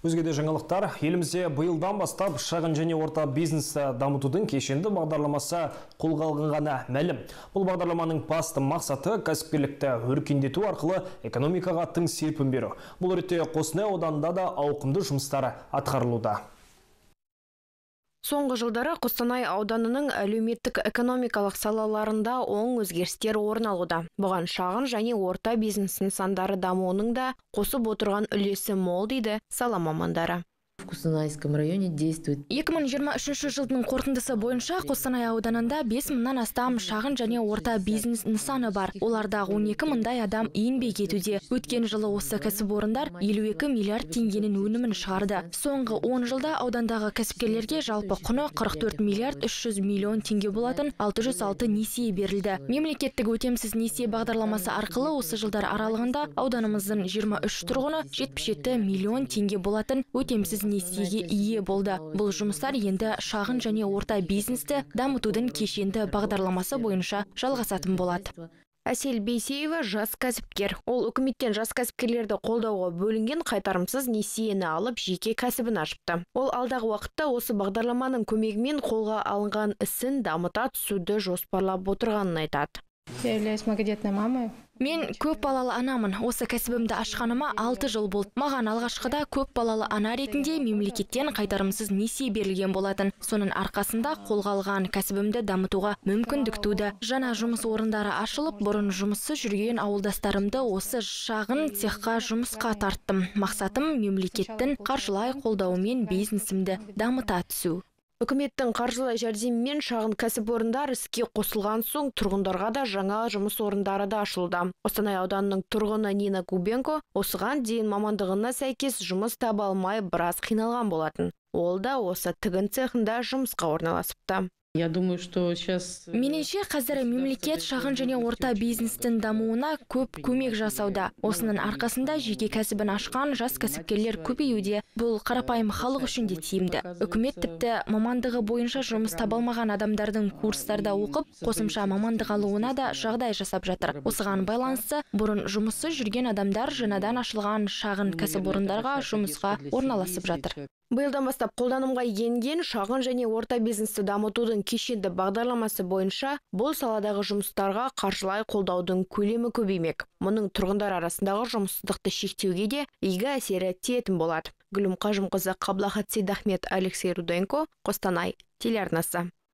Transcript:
Өзге де жаңалықтар, елімізде биылдан бастап шағын және орта бизнесті дамытудың кешенді бағдарламасы қолға алынғаны мәлім. Бұл бағдарламаның басты мақсаты кәсіпкерлікті өркендету арқылы экономикаға тың серпін беру. Бұл ретте Қостанай ауданында да ауқымды жұмыстар атқарылуда. Соңғы жылдары Қостанай ауданының әлеуметтік-экономикалық салаларында оң өзгерістер орын алуда. Бұған шағын және орта бизнес нысандары дамуының да қосып отырған үлесі мол дейді сала мамандары. В Кустанайском районе действует. 2023 жылдың қорытындысы бойынша Қостанай ауданында 5 мыңнан астам шағын және орта бизнес нысаны бар. Оларда 12 мыңдай адам еңбек етуде. Өткен жылы осы кәсіпорындар 52 миллиард теңгенің өнімін шығарды. Соңғы 10 жылда аудандағы кәсіпкерлерге жалпы құны 44 миллиард 300 миллион теңге болатын 606 несие берілді. Мемлекеттік өтемсіз несие бағдарламасы арқылы осы жылдар аралығында ауданымыздың 23 тұрғыны 77 миллион теңге болатын өтемсіз несиеге ие болды. Бұл жұмыстар енді шағын және орта бизнесті дамытудың кешенді бағдарламасы бойынша жалғасатын болады. Әсел Бейсеева жас кәсіпкер. Ол үкіметтен жас кәсіпкерлерді қолдауға бөлінген қайтарымсыз несиені алып жеке кәсібін ашыпты. Ол алдағы уақытта осы бағдарламаның көмегімен қолға алынған ісін дамыта түсуді жоспарлап отырғанын айтады. Я являюсь многодетной мамой. Мен көп балалы анамын. Осы кәсібімді ашқаныма 6 жыл болды. Маған алғашқыда көп балалы ана ретінде мемлекеттен қайтарымсыз несие берілген болатын. Соның арқасында қолға алған кәсібімді дамытуға мүмкіндік туды. Жаңа жұмыс орындары ашылып, бұрын жұмысы жүрген ауылдастарымды осы шағын цехқа жұмысқа тарттым. Мақсатым мемлекеттің қаржылай қолдауымен бизнесімді дамыта түсу. Үкіметтің қаржылай жәрдемімен шағын кәсіпорындар іске қосылған соң тұрғындарға да жаңа жұмыс орындары да ашылды. Қостанай ауданының тұрғыны Нина Кубенко осыған дейін мамандығына сәйкес жұмыс таба алмай біраз қиналған болатын. Ол да осы тігін цехында жұмысқа орналасыпты. Я думаю, что сейчас... Меніңше қазір мемлекет шағын және орта бизнестің дамуына көп көмек жасауда. Осының арқасында жеке кәсібін ашқан жас кәсіпкерлер көбеюде. Бұл қарапайым халық үшін де тиімді. Үкімет тіпті мамандығы бойынша жұмыс таба алмаған адамдардың курстарда оқып, қосымша мамандық алуына да жағдай жасап жатыр. Осыған байланысты бұрын жұмысы жүрген адамдар жаңадан ашылған шағын кәсіпорындарға жұмысқа орналасып жатыр. Биылдан бастап қолданымға енген шағын және орта бизнесті дамытудың кешенді бағдарламасы бойынша бұл саладағы жұмыстарға қаржылай қолдаудың көлемі көбеймек. Мұның тұрғындар арасындағы жұмыссыздықты шектеуге де игі әсері тиетін болады. Гүлім Қажымқызы, Қаблахат Сейдахмет, Алексей Руденко, Қостанай телеарнасы.